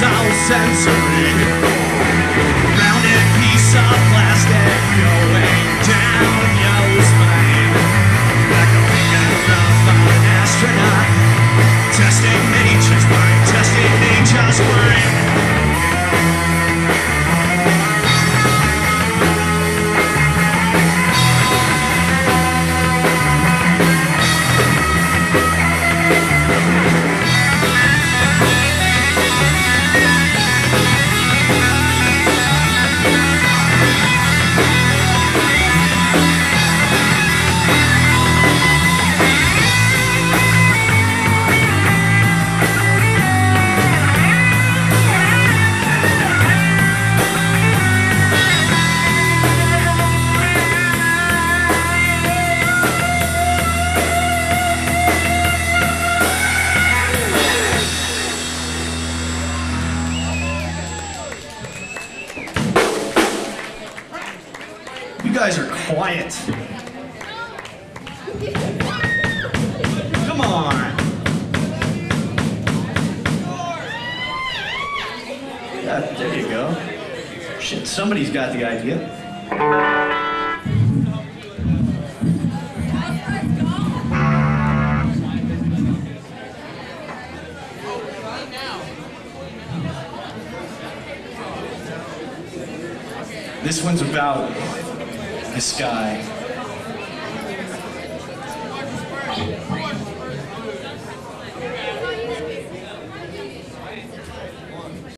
all sensory. Rounded piece of plastic going down your spine, like a finger of an astronaut, testing nature's mind, testing nature's mind. You guys are quiet. Come on. Yeah, there you go. Shit, somebody's got the idea. This one's about this guy.